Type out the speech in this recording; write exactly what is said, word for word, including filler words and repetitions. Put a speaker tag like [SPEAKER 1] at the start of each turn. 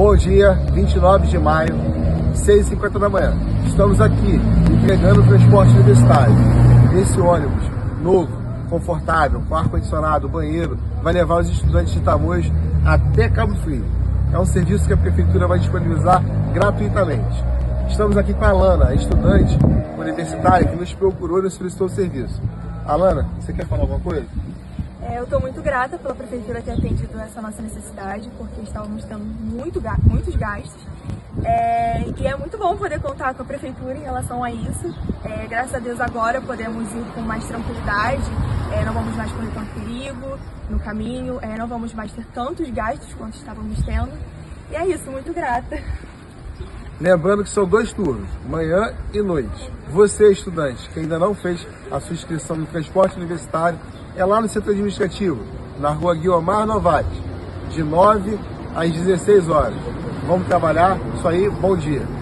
[SPEAKER 1] Bom dia, vinte e nove de maio, seis e cinquenta da manhã. Estamos aqui entregando o transporte universitário. Esse ônibus novo, confortável, com ar-condicionado, banheiro, vai levar os estudantes de Tamoios até Cabo Frio. É um serviço que a Prefeitura vai disponibilizar gratuitamente. Estamos aqui com a Alana, a estudante universitária que nos procurou e nos solicitou o serviço. Alana, você quer falar alguma coisa?
[SPEAKER 2] É, eu estou muito grata pela Prefeitura ter atendido essa nossa necessidade, porque estávamos tendo muito, muitos gastos. É, e é muito bom poder contar com a Prefeitura em relação a isso. É, graças a Deus agora podemos ir com mais tranquilidade, é, não vamos mais correr tanto perigo no caminho, é, não vamos mais ter tantos gastos quanto estávamos tendo. E é isso, muito grata.
[SPEAKER 1] Lembrando que são dois turnos, manhã e noite. Você, estudante, que ainda não fez a sua inscrição no transporte universitário, é lá no centro administrativo, na rua Guiomar Novaes, de nove às dezesseis horas. Vamos trabalhar? Isso aí, bom dia!